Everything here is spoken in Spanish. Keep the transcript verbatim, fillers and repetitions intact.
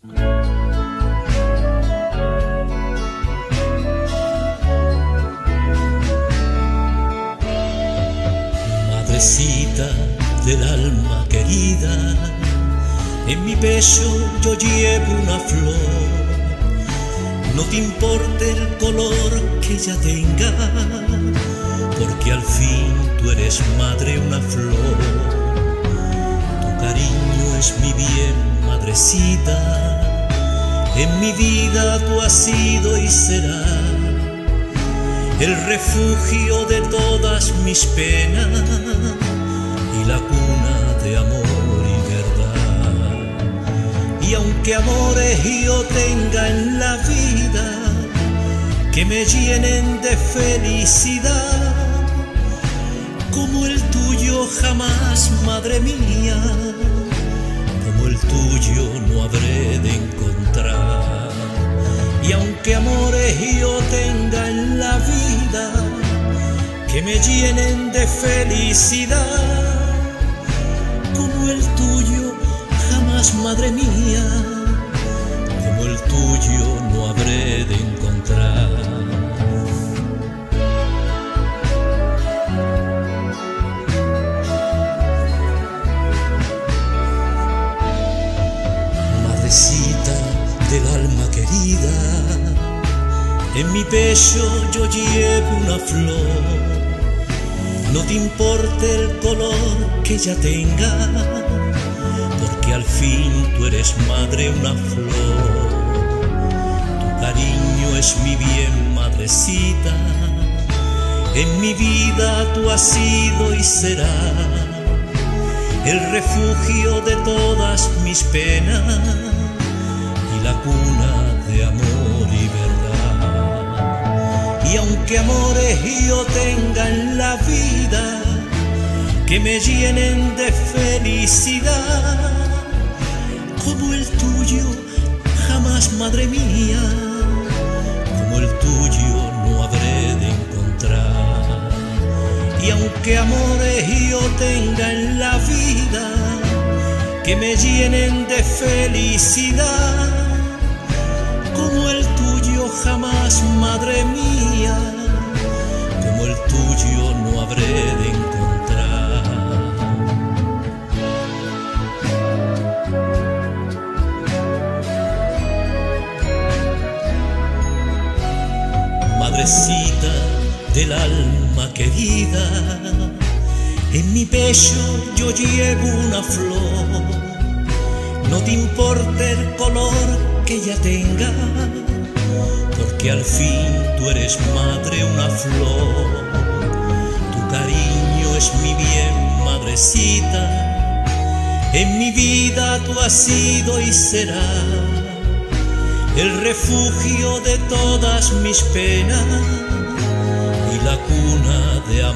Madrecita del alma querida, en mi pecho yo llevo una flor. No te importe el color que ella tenga, porque al fin tú eres madre, una flor. Tu cariño es mi bien, madrecita. En mi vida tú has sido y serás el refugio de todas mis penas y la cuna de amor y verdad. Y aunque amores yo tenga en la vida que me llenen de felicidad, como el tuyo jamás, madre mía, como el tuyo no habré de encontrar. Y aunque amores yo tenga en la vida que me llenen de felicidad, como el tuyo jamás, madre mía, como el tuyo no habré de encontrar. Madrecita del alma querida, en mi pecho yo llevo una flor. No te importe el color que ella tenga, porque al fin tú eres madre, una flor. Tu cariño es mi bien, madrecita. En mi vida tú has sido y serás el refugio de todas mis penas y la cuna de amor y verdad. Y aunque amores yo tenga en la vida que me llenen de felicidad, como el tuyo jamás, madre mía, como el tuyo no habré de encontrar. Y aunque amores yo tenga en la vida que me llenen de felicidad, como el tuyo jamás, madre mía, como el tuyo no habré de encontrar. Madrecita del alma querida, en mi pecho yo llevo una flor. No te importe el color que ella tenga, porque al fin tú eres madre, una flor. Tu cariño es mi bien, madrecita. En mi vida tú has sido y serás el refugio de todas mis penas y la cuna de amor